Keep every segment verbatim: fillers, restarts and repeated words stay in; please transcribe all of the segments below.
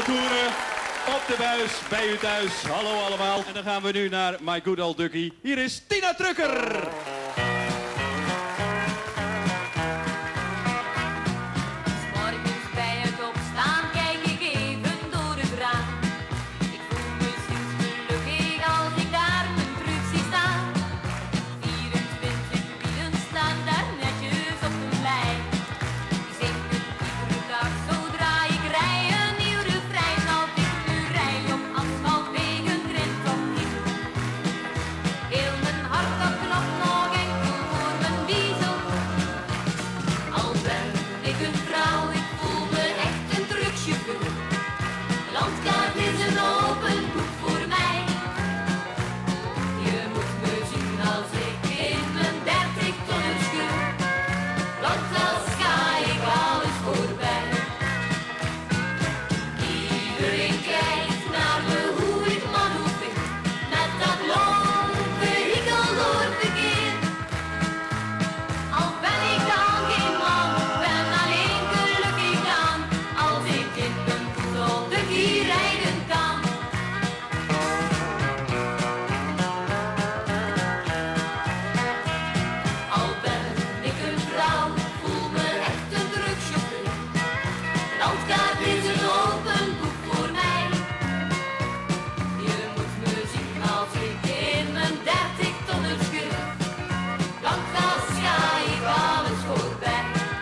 toeren op de buis, bij u thuis. Hallo allemaal. En dan gaan we nu naar My Good Old Ducky. Hier is Tina Trucker. Landkaart is een open boek voor mij. Je moet me zien als ik in mijn dertig tonnen schuur. Landklas ga ik alles voorbij. Iedereen kijkt naar me hoe ik manoeuvreer. Met dat loonvehikel door het verkeer. Al ben ik dan geen man, ben alleen gelukkig dan. Als ik in mijn Ducky rijden kan. Al ben ik een vrouw, voel me echt een drugschauffeur. Landkaart is een open boek voor mij. Je moet me zien als ik in mijn dertig tonnen scheur. Landgas ga ik alles voorbij.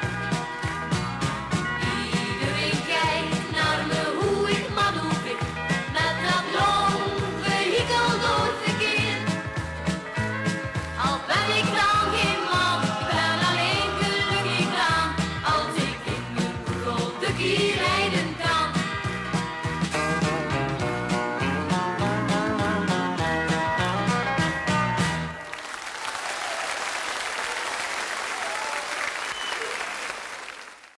Iedereen kijkt naar me hoe ik manoeuvreer. Met dat loonvehikel door het verkeer. Al ben ik dan geen man, ik ben alleen gelukkig dan. Als ik in mijn Ducky rijden